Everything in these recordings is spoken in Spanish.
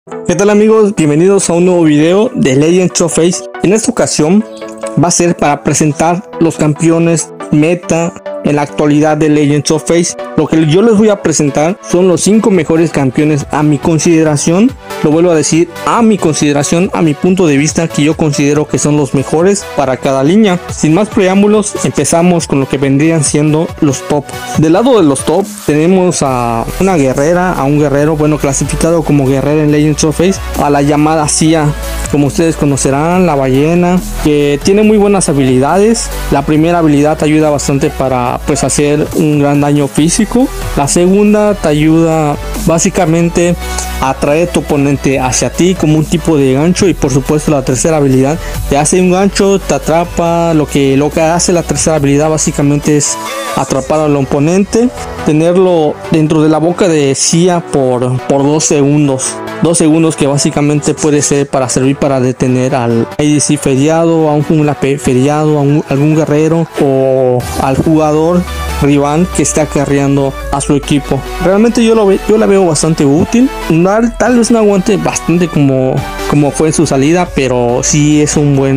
¿Qué tal amigos? Bienvenidos a un nuevo video de Legends of Face. En esta ocasión va a ser para presentar los campeones meta en la actualidad de Legends of Face. Lo que yo les voy a presentar son los 5 mejores campeones a mi consideración. Lo vuelvo a decir, a mi consideración, a mi punto de vista, que yo considero que son los mejores para cada línea. Sin más preámbulos, empezamos con lo que vendrían siendo los top. Del lado de los top tenemos a una guerrera, a un guerrero, bueno, clasificado como guerrera en Legends of Face, a la llamada Xia. Como ustedes conocerán, la ballena, que tiene muy buenas habilidades. La primera habilidad te ayuda bastante para pues hacer un gran daño físico. La segunda te ayuda básicamente a atraer a tu oponente hacia ti como un tipo de gancho, y por supuesto la tercera habilidad te hace un gancho, te atrapa. Lo que hace la tercera habilidad básicamente es atrapar al oponente, tenerlo dentro de la boca de Xia por 2 segundos. 2 segundos que básicamente puede ser para servir para detener al ADC feriado, a un jungla feriado, a algún guerrero o al jugador rival que está carreando a su equipo. Realmente yo la veo bastante útil. Tal vez no aguante bastante como fue en su salida, pero sí es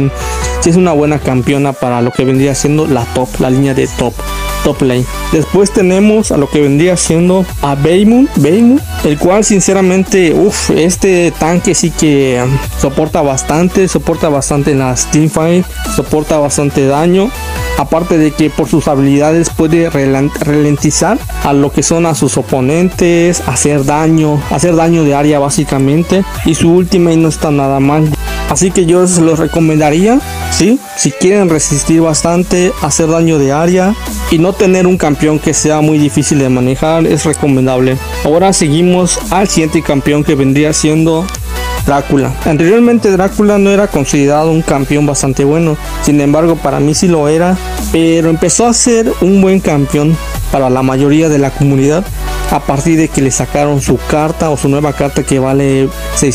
una buena campeona para lo que vendría siendo la línea de top lane. Después tenemos a lo que vendría siendo a Beimu, el cual sinceramente, este tanque sí que soporta bastante en las teamfights, soporta bastante daño. Aparte de que por sus habilidades puede ralentizar a lo que son a sus oponentes, hacer daño de área básicamente, y su ultimate no está nada mal. Así que yo se los recomendaría, ¿sí? Si quieren resistir bastante, hacer daño de área y no tener un campeón que sea muy difícil de manejar, es recomendable. Ahora seguimos al siguiente campeón, que vendría siendo Drácula. Anteriormente Drácula no era considerado un campeón bastante bueno, sin embargo para mí sí lo era, pero empezó a ser un buen campeón para la mayoría de la comunidad a partir de que le sacaron su carta o su nueva carta que vale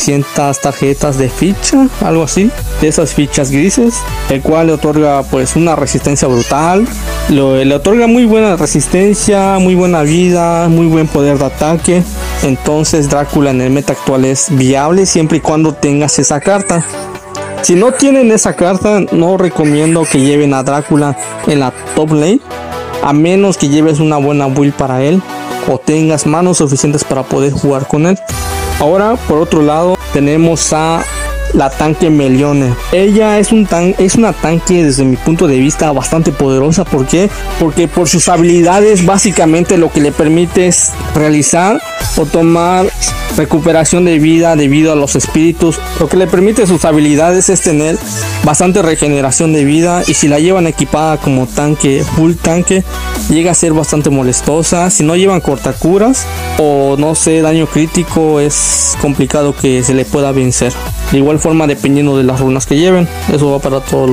600 tarjetas de ficha, algo así, de esas fichas grises, el cual le otorga pues una resistencia brutal, le otorga muy buena resistencia, muy buena vida, muy buen poder de ataque. Entonces Drácula en el meta actual es viable siempre y cuando tengas esa carta. Si no tienen esa carta, no recomiendo que lleven a Drácula en la top lane, a menos que lleves una buena build para él o tengas manos suficientes para poder jugar con él. Ahora por otro lado tenemos a la tanque Melione. Ella es una tanque desde mi punto de vista bastante poderosa. ¿Por qué? Porque por sus habilidades básicamente lo que le permite es realizar o tomar recuperación de vida debido a los espíritus. Lo que le permite sus habilidades es tener bastante regeneración de vida, y si la llevan equipada como tanque, full tanque, llega a ser bastante molestosa. Si no llevan cortacuras o no sé, daño crítico, es complicado que se le pueda vencer. De igual forma, dependiendo de las runas que lleven, eso va para todos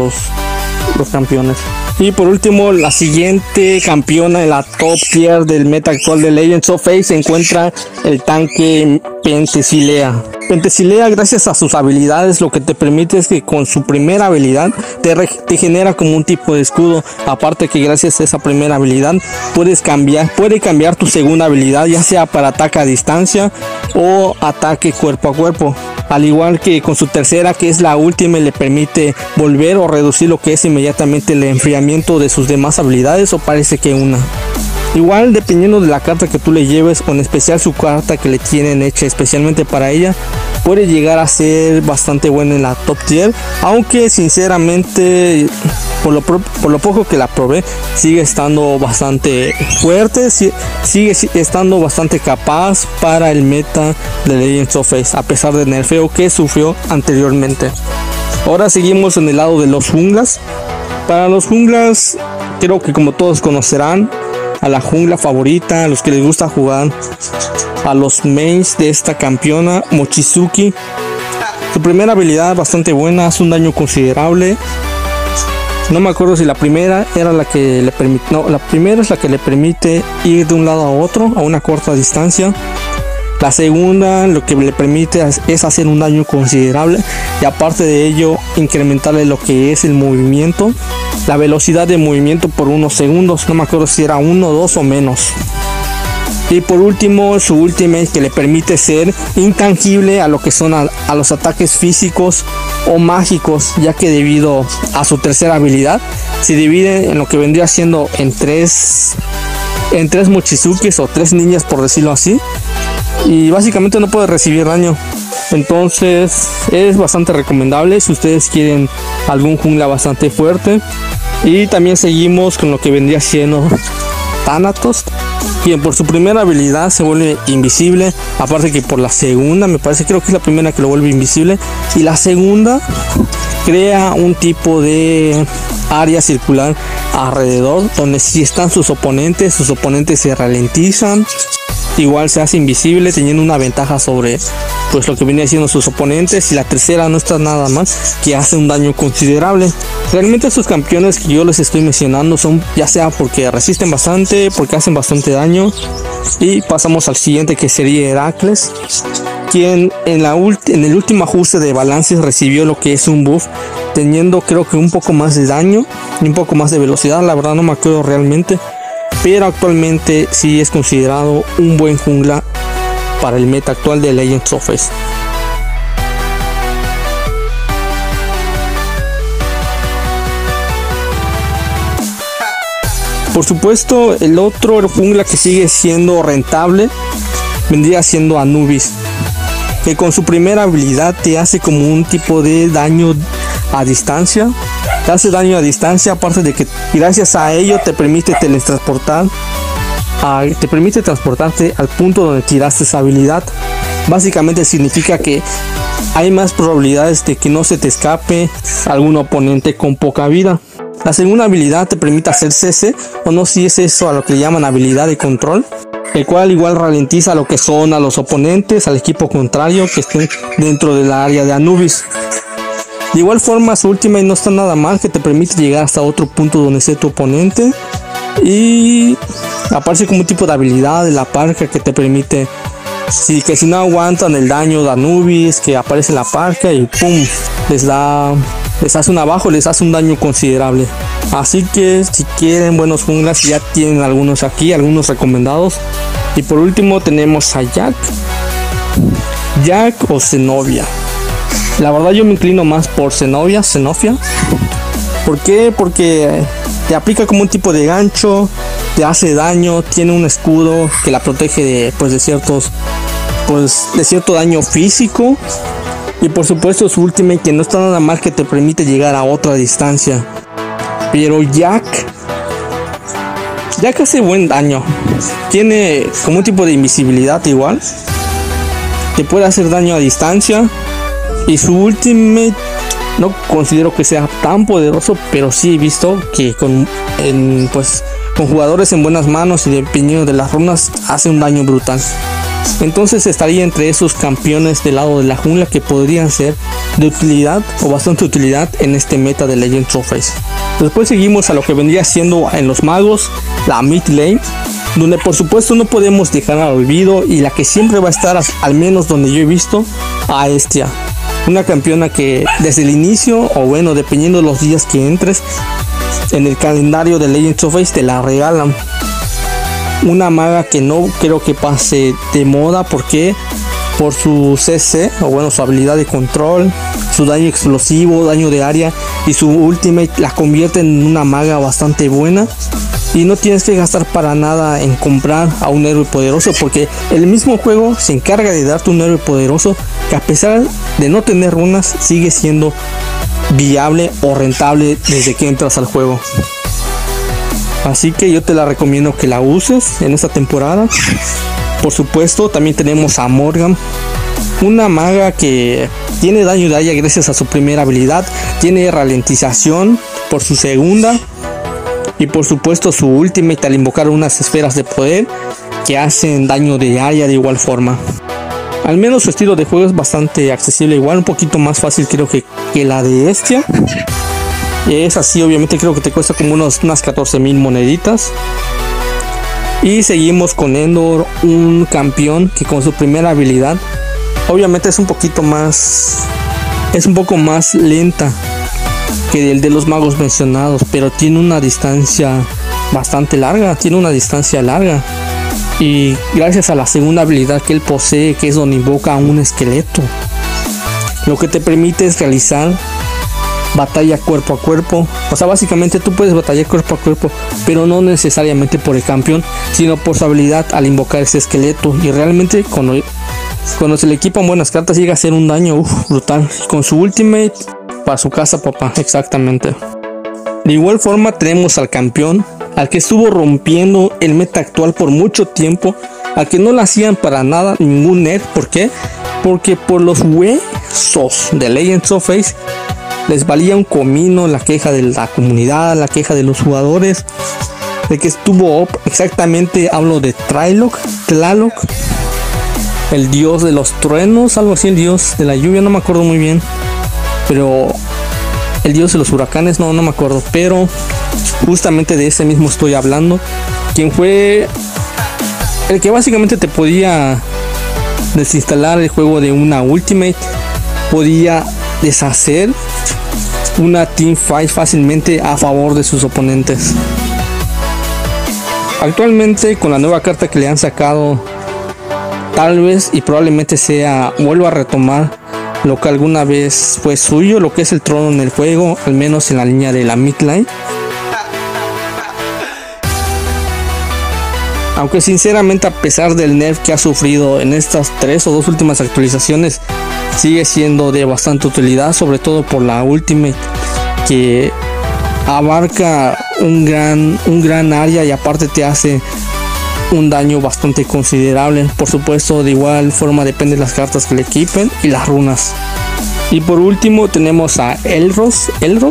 los campeones. Y por último, la siguiente campeona en la top tier del meta actual de Legends of Face se encuentra el tanque Penthesilea. Penthesilea, gracias a sus habilidades, lo que te permite es que con su primera habilidad te genera como un tipo de escudo. Aparte que gracias a esa primera habilidad puede cambiar tu segunda habilidad, ya sea para ataque a distancia o ataque cuerpo a cuerpo. Al igual que con su tercera, que es la última, le permite volver o reducir lo que es inmediatamente el enfriamiento de sus demás habilidades, o parece que una. Igual dependiendo de la carta que tú le lleves, o en especial su carta que le tienen hecha especialmente para ella, puede llegar a ser bastante buena en la top tier. Aunque sinceramente por lo poco que la probé, sigue estando bastante fuerte, sigue estando bastante capaz para el meta de Legends of Face, a pesar del nerfeo que sufrió anteriormente. Ahora seguimos en el lado de los junglas. Para los junglas, creo que como todos conocerán a la jungla favorita, a los que les gusta jugar a los mains de esta campeona, Mochizuki. Su primera habilidad bastante buena, hace un daño considerable. No me acuerdo si la primera era la que le permite, no, la primera es la que le permite ir de un lado a otro a una corta distancia. La segunda lo que le permite es hacer un daño considerable, y aparte de ello incrementarle lo que es el movimiento, la velocidad de movimiento por unos segundos. No me acuerdo si era 1, 2 o menos. Y por último, su ultimate, que le permite ser intangible a lo que son a los ataques físicos o mágicos, ya que debido a su tercera habilidad se divide en lo que vendría siendo en tres Mochizukis o 3 niñas, por decirlo así, y básicamente no puede recibir daño. Entonces es bastante recomendable si ustedes quieren algún jungla bastante fuerte. Y también seguimos con lo que vendría siendo Thanatos, quien por su primera habilidad se vuelve invisible, aparte que por la segunda, creo que es la primera que lo vuelve invisible, y la segunda crea un tipo de área circular alrededor, donde si están sus oponentes se ralentizan, igual se hace invisible, teniendo una ventaja sobre pues lo que venía haciendo sus oponentes. Y la tercera no está nada más que hace un daño considerable. Realmente estos campeones que yo les estoy mencionando son ya sea porque resisten bastante, porque hacen bastante daño. Y pasamos al siguiente, que sería Heracles, quien en el último ajuste de balances recibió lo que es un buff, teniendo creo que un poco más de daño y un poco más de velocidad. La verdad no me acuerdo realmente, pero actualmente sí es considerado un buen jungla para el meta actual de Legends of Fate. Por supuesto, el otro jungla que sigue siendo rentable vendría siendo Anubis, que con su primera habilidad te hace como un tipo de daño a distancia. Te hace daño a distancia, aparte de que gracias a ello te permite transportarte al punto donde tiraste esa habilidad. Básicamente significa que hay más probabilidades de que no se te escape algún oponente con poca vida. La segunda habilidad te permite hacer CC, o no si es eso a lo que le llaman habilidad de control, el cual igual ralentiza lo que son a los oponentes, al equipo contrario que estén dentro del área de Anubis. De igual forma, su última no está nada mal, que te permite llegar hasta otro punto donde esté tu oponente, y aparece como un tipo de habilidad de la parca que te permite, si no aguantan el daño de Anubis, que aparece la parca y pum, les hace un abajo, les hace un daño considerable. Así que si quieren buenos junglas, ya tienen algunos aquí, algunos recomendados. Y por último tenemos a Jack o Zenobia. La verdad yo me inclino más por Zenobia. ¿Por qué? Porque te aplica como un tipo de gancho, te hace daño, tiene un escudo que la protege de cierto daño físico. Y por supuesto su ultimate, que no está nada mal, que te permite llegar a otra distancia. Pero Jack hace buen daño. Tiene como un tipo de invisibilidad igual. Te puede hacer daño a distancia. Y su ultimate no considero que sea tan poderoso, pero sí he visto que con jugadores en buenas manos y dependiendo de las runas hace un daño brutal. Entonces estaría entre esos campeones del lado de la jungla que podrían ser de utilidad o bastante utilidad en este meta de Legends of Fate. Después seguimos a lo que vendría siendo en los magos, la mid lane, donde por supuesto no podemos dejar al olvido, y la que siempre va a estar, al menos donde yo he visto, a Estia. Una campeona que desde el inicio, o bueno, dependiendo de los días que entres en el calendario de Legends of Fate, te la regalan. Una maga que no creo que pase de moda, porque por su CC, o bueno, su habilidad de control, su daño explosivo, daño de área, y su ultimate la convierte en una maga bastante buena. Y no tienes que gastar para nada en comprar a un héroe poderoso, porque el mismo juego se encarga de darte un héroe poderoso que, a pesar de no tener runas, sigue siendo viable o rentable desde que entras al juego. Así que yo te la recomiendo que la uses en esta temporada. Por supuesto, también tenemos a Morgan, una maga que tiene daño de área gracias a su primera habilidad, tiene ralentización por su segunda, y por supuesto su ultimate al invocar unas esferas de poder que hacen daño de área de igual forma. Al menos su estilo de juego es bastante accesible, igual un poquito más fácil creo que la de Estia. Es así, obviamente creo que te cuesta como unas 14,000 moneditas. Y seguimos con Endor, un campeón que con su primera habilidad obviamente es un poco más lenta que el de los magos mencionados, pero tiene una distancia bastante larga, y gracias a la segunda habilidad que él posee, que es donde invoca a un esqueleto, lo que te permite es realizar batalla cuerpo a cuerpo. O sea, básicamente tú puedes batallar cuerpo a cuerpo, pero no necesariamente por el campeón, sino por su habilidad al invocar ese esqueleto. Y realmente cuando se le equipan buenas cartas llega a hacer un daño brutal. Con su ultimate, para su casa, papá, exactamente. De igual forma tenemos al campeón, al que estuvo rompiendo el meta actual por mucho tiempo, al que no le hacían para nada ningún nerf. ¿Por qué? Porque por los huesos de Legends of Face les valía un comino la queja de la comunidad, la queja de los jugadores, de que estuvo up. Exactamente hablo de Tlaloc, el dios de los truenos, algo así, el dios de la lluvia, no me acuerdo muy bien, pero el dios de los huracanes, no me acuerdo, pero justamente de ese mismo estoy hablando, quien fue el que básicamente te podía desinstalar el juego de una ultimate, podía deshacer una teamfight fácilmente a favor de sus oponentes. Actualmente, con la nueva carta que le han sacado, tal vez y probablemente vuelva a retomar lo que alguna vez fue suyo, lo que es el trono en el juego, al menos en la línea de la midline. Aunque sinceramente, a pesar del nerf que ha sufrido en estas 3 o 2 últimas actualizaciones, sigue siendo de bastante utilidad, sobre todo por la ultimate, que abarca un gran área y aparte te hace un daño bastante considerable. Por supuesto, de igual forma depende de las cartas que le equipen y las runas. Y por último tenemos a Elros,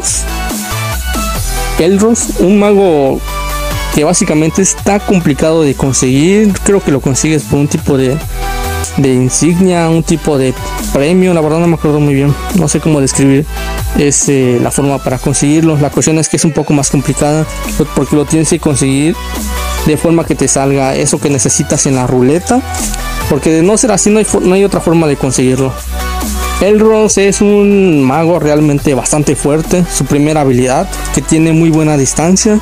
un mago que básicamente está complicado de conseguir. Creo que lo consigues por un tipo de insignia, un tipo de premio, la verdad no me acuerdo muy bien, no sé cómo describir la forma para conseguirlo. La cuestión es que es un poco más complicada porque lo tienes que conseguir de forma que te salga eso que necesitas en la ruleta, porque de no ser así no hay otra forma de conseguirlo. Elros es un mago realmente bastante fuerte. Su primera habilidad, que tiene muy buena distancia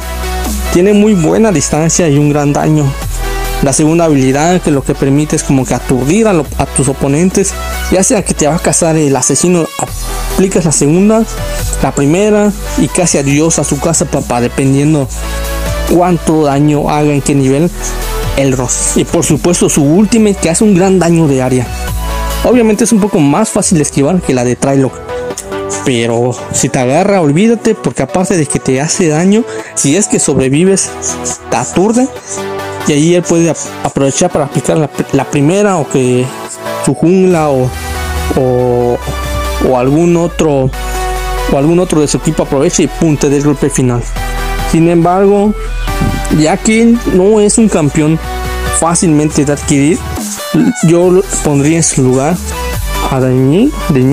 y un gran daño. La segunda habilidad, que lo que permite es como que aturdir a tus oponentes, ya sea que te va a cazar el asesino, aplicas la segunda, la primera y casi adiós a su casa, papá, dependiendo cuánto daño haga, en qué nivel. Elros, y por supuesto su ultimate, que hace un gran daño de área. Obviamente es un poco más fácil de esquivar que la de Tlaloc, pero si te agarra, olvídate, porque aparte de que te hace daño, si es que sobrevives, te aturde. Y ahí él puede aprovechar para aplicar la primera, o que su jungla o algún otro de su equipo aproveche y punte del golpe final. Sin embargo, ya que no es un campeón fácilmente de adquirir, yo pondría en su lugar a Deñin,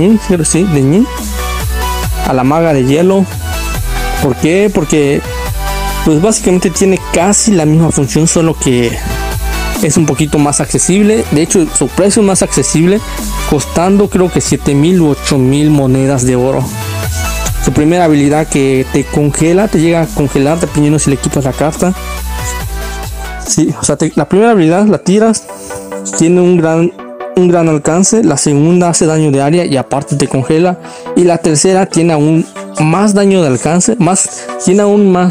a la maga de hielo. ¿Por qué? Porque pues básicamente tiene casi la misma función, solo que es un poquito más accesible. De hecho, su precio es más accesible, costando creo que 7,000 u 8,000 monedas de oro. Su primera habilidad, que te llega a congelar dependiendo si le equipas la carta. Sí, o sea, la primera habilidad la tiras, tiene un gran alcance. La segunda hace daño de área y aparte te congela. Y la tercera tiene aún más daño de alcance, tiene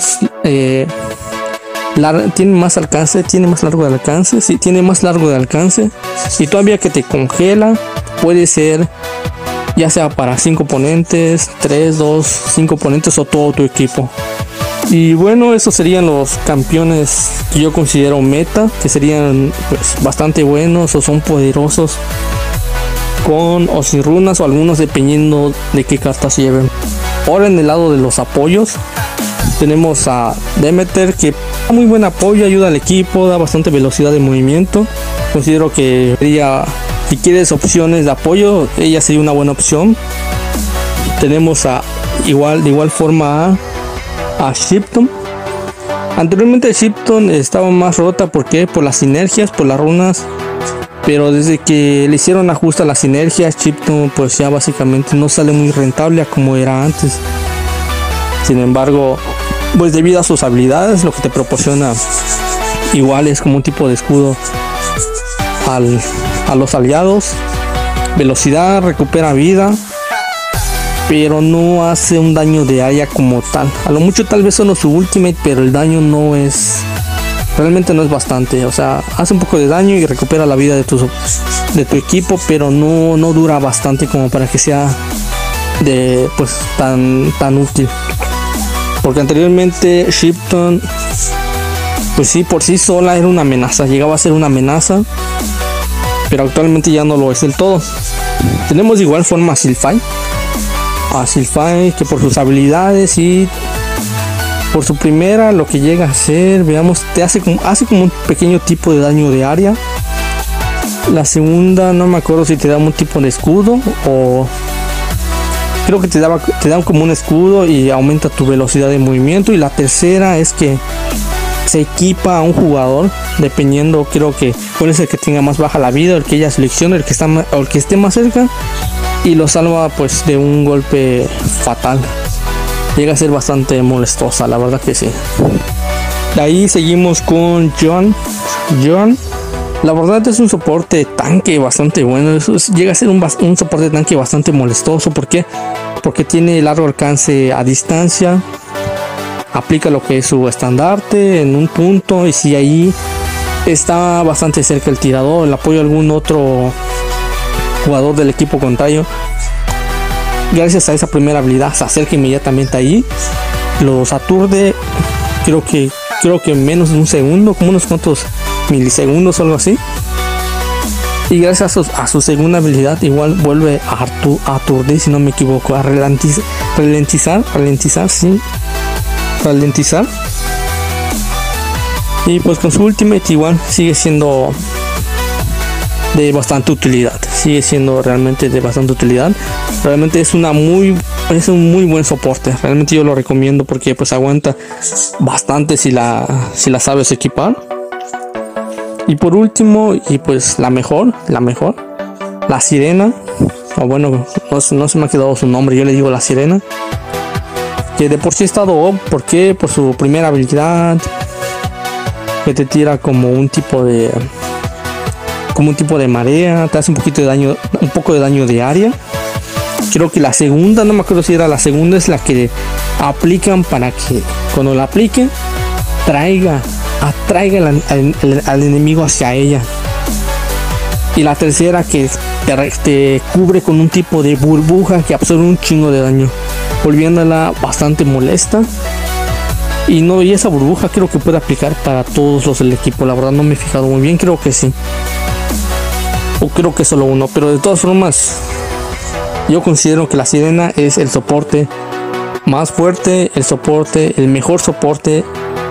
más alcance, tiene más largo de alcance, sí, tiene más largo de alcance, y todavía que te congela, puede ser ya sea para 5 oponentes, 3, 2, 5 oponentes o todo tu equipo. Y bueno, esos serían los campeones que yo considero meta, que serían pues bastante buenos o son poderosos, con o sin runas, o algunos dependiendo de qué cartas lleven. Ahora en el lado de los apoyos tenemos a Demeter, que da muy buen apoyo, ayuda al equipo, da bastante velocidad de movimiento. Considero que si quieres opciones de apoyo, ella sería una buena opción. Tenemos de igual forma a Shipton. Anteriormente Shipton estaba más rota, porque por las sinergias, por las runas, pero desde que le hicieron ajuste a las sinergias, Shipton pues ya básicamente no sale muy rentable a como era antes. Sin embargo, pues debido a sus habilidades, lo que te proporciona igual es como un tipo de escudo a los aliados. Velocidad, recupera vida, pero no hace un daño de área como tal. A lo mucho tal vez solo su ultimate, pero el daño no es, realmente no es bastante. O sea, hace un poco de daño y recupera la vida de tu equipo, pero no dura bastante como para que sea de pues tan útil. Porque anteriormente Shipton, pues sí, por sí sola era una amenaza, llegaba a ser una amenaza, pero actualmente ya no lo es del todo. Tenemos de igual forma a Sylphie, que por sus habilidades y por su primera, lo que llega a hacer, veamos, hace como un pequeño tipo de daño de área. La segunda no me acuerdo si te da un tipo de escudo o creo que te dan como un escudo y aumenta tu velocidad de movimiento. Y la tercera es que se equipa a un jugador, dependiendo, creo que cuál es el que tenga más baja la vida, el que ella seleccione, el que esté más cerca, y lo salva pues de un golpe fatal. Llega a ser bastante molestosa, la verdad que sí. De ahí seguimos con John. La verdad es un soporte tanque bastante bueno. Llega a ser un soporte tanque bastante molestoso. ¿Por qué? Porque tiene largo alcance a distancia. Aplica lo que es su estandarte en un punto, y si ahí está bastante cerca el tirador, el apoyo a algún otro jugador del equipo contrario, gracias a esa primera habilidad se acerca inmediatamente ahí, los aturde, creo que en menos de un segundo, como unos cuantos milisegundos o algo así. Y gracias a su segunda habilidad igual vuelve a aturdir, si no me equivoco, a ralentizar, sí, ralentizar. Y pues con su ultimate igual sigue siendo de bastante utilidad, sigue siendo realmente de bastante utilidad. Realmente es un muy buen soporte, realmente yo lo recomiendo porque pues aguanta bastante si la sabes equipar. Y por último, y pues la mejor, la sirena, o bueno, no se me ha quedado su nombre, yo le digo la sirena, que de por sí ha estado up. ¿Por qué? Por su primera habilidad, que te tira como un tipo de marea, te hace un poco de daño de área. Creo que la segunda, no me acuerdo si era la segunda, es la que aplican para que cuando la apliquen atraiga al enemigo hacia ella. Y la tercera, que te cubre con un tipo de burbuja que absorbe un chingo de daño, volviéndola bastante molesta. Y esa burbuja creo que puede aplicar para todos los del equipo. La verdad no me he fijado muy bien, creo que sí, o creo que solo uno, pero de todas formas yo considero que la sirena es el soporte más fuerte, el mejor soporte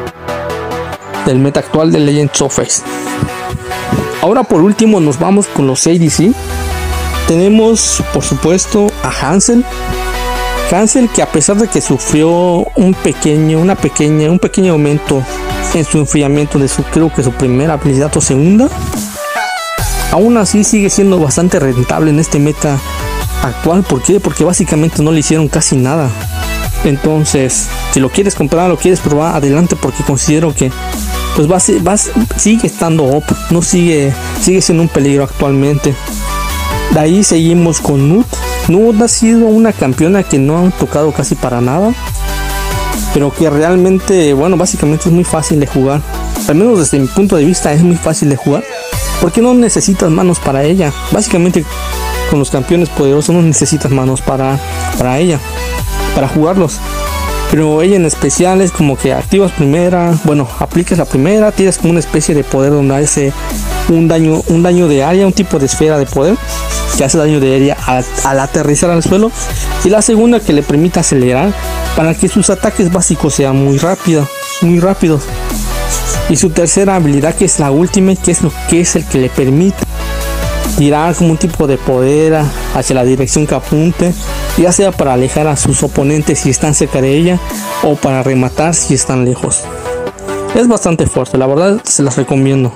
del meta actual de Legends of Face. Ahora por último nos vamos con los ADC. Tenemos por supuesto a Hansel, que a pesar de que sufrió un pequeño aumento en su enfriamiento de creo que su primera habilidad o segunda, aún así sigue siendo bastante rentable en este meta actual. ¿Por qué? Porque básicamente no le hicieron casi nada. Entonces, si lo quieres comprar, lo quieres probar, adelante, porque considero que pues sigue estando up, no sigue siendo un peligro actualmente. De ahí seguimos con Nut. Nut ha sido una campeona que no han tocado casi para nada, pero que realmente, bueno, básicamente es muy fácil de jugar. Al menos desde mi punto de vista es muy fácil de jugar, porque no necesitas manos para ella. Básicamente con los campeones poderosos no necesitas manos para ella, para jugarlos. Pero ella en especial es como que activas aplicas la primera, tienes como una especie de poder donde hace un daño de área, un tipo de esfera de poder que hace daño de área al aterrizar al suelo. Y la segunda, que le permite acelerar para que sus ataques básicos sean muy rápidos. Y su tercera habilidad, que es la ultimate, que es el que le permite tirar como un tipo de poder hacia la dirección que apunte, ya sea para alejar a sus oponentes si están cerca de ella, o para rematar si están lejos. Es bastante fuerte, la verdad se las recomiendo.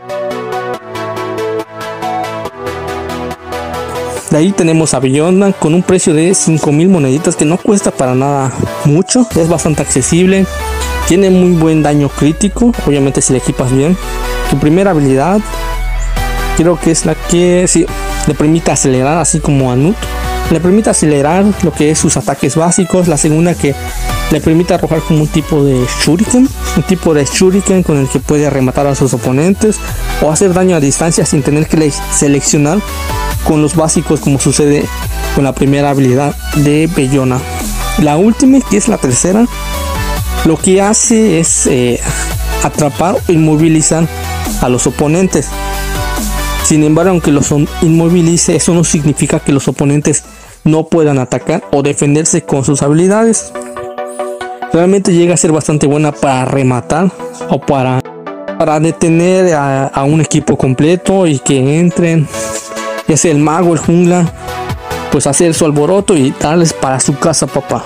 De ahí tenemos a Beyonda con un precio de 5000 moneditas, que no cuesta para nada mucho, es bastante accesible. Tiene muy buen daño crítico, obviamente si le equipas bien. Su primera habilidad creo que es la que sí, le permite acelerar, así como a Nut. Le permite acelerar lo que es sus ataques básicos. La segunda, que le permite arrojar como un tipo de shuriken. Un tipo de shuriken con el que puede rematar a sus oponentes o hacer daño a distancia sin tener que seleccionar con los básicos, como sucede con la primera habilidad de Bellona. La última, que es la tercera, lo que hace es atrapar o inmovilizar a los oponentes. Sin embargo, aunque los inmovilice, eso no significa que los oponentes no puedan atacar o defenderse con sus habilidades. Realmente llega a ser bastante buena para rematar o para detener a un equipo completo y que entren, ya sea el mago, el jungla, pues hacer su alboroto y darles para su casa, papá.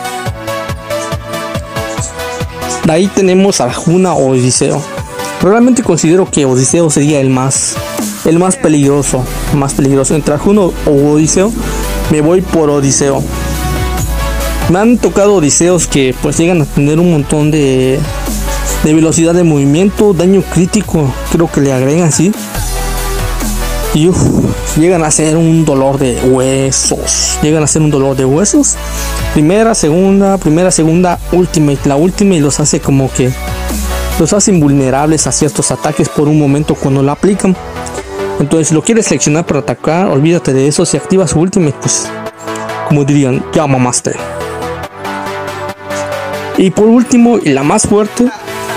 De ahí tenemos a Arjuna o Odiseo. Realmente considero que Odiseo sería el más peligroso. Entre Arjuna o Odiseo, me voy por Odiseo. Me han tocado Odiseos que pues llegan a tener un montón de velocidad de movimiento, daño crítico, creo que le agregan, sí. Y llegan a ser un dolor de huesos. Primera, segunda, ultimate. La ultimate los hace como que los hace invulnerables a ciertos ataques por un momento cuando la aplican. Entonces, si lo quieres seleccionar para atacar, olvídate de eso. Si activas su ultimate, pues como dirían, ya mamaste. Y por último, y la más fuerte,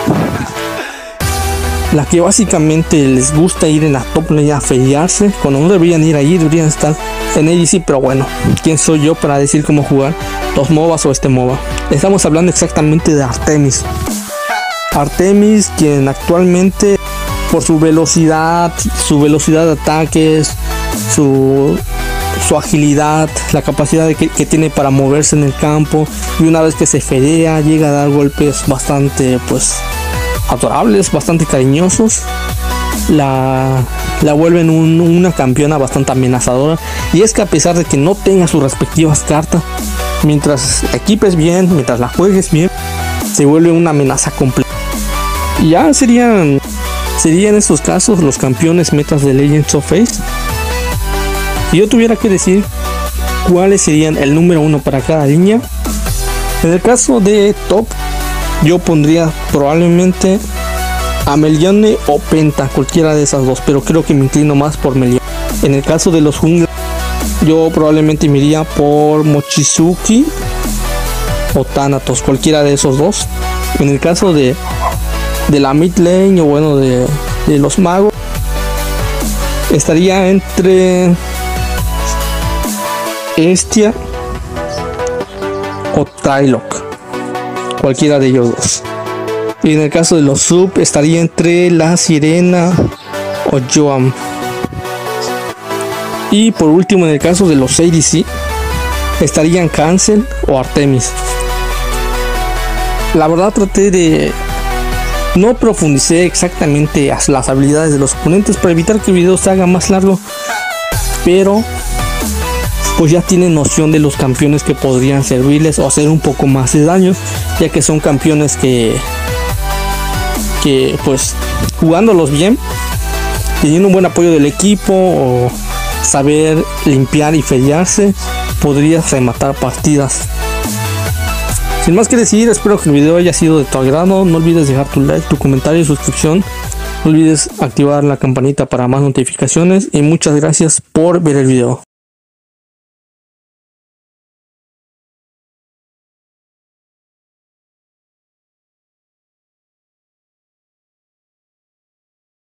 la que básicamente les gusta ir en la top lane a fedearse, cuando no deberían ir ahí, deberían estar en ADC, pero bueno, ¿quién soy yo para decir cómo jugar los MOBAs o este MOBA? Estamos hablando exactamente de Artemis. Artemis, quien actualmente, por su velocidad de ataques, su agilidad, la capacidad que tiene para moverse en el campo, y una vez que se fedea llega a dar golpes bastante pues adorables, bastante cariñosos, la vuelven una campeona bastante amenazadora. Y es que a pesar de que no tenga sus respectivas cartas, mientras equipes bien, mientras la juegues bien, se vuelve una amenaza completa. Y ya serían en estos casos los campeones metas de Legends of Face. Si yo tuviera que decir cuáles serían el número 1 para cada línea, en el caso de top, yo pondría probablemente a Melione o Penta, cualquiera de esas dos, pero creo que me inclino más por Melione. En el caso de los jungla, yo probablemente me iría por Mochizuki o Thanatos, cualquiera de esos dos. En el caso de la mid lane, o bueno, de los magos, estaría entre Estia o Trylock, cualquiera de ellos dos. Y en el caso de los sub, estaría entre la Sirena o Joam. Y por último, en el caso de los ADC, estarían Cancel o Artemis. La verdad, traté de no profundicé exactamente las habilidades de los oponentes para evitar que el video se haga más largo, pero pues ya tienen noción de los campeones que podrían servirles o hacer un poco más de daño, ya que son campeones que pues jugándolos bien, teniendo un buen apoyo del equipo o saber limpiar y fedearse, podrías rematar partidas. Sin más que decir, espero que el video haya sido de tu agrado. No olvides dejar tu like, tu comentario y suscripción. No olvides activar la campanita para más notificaciones. Y muchas gracias por ver el video.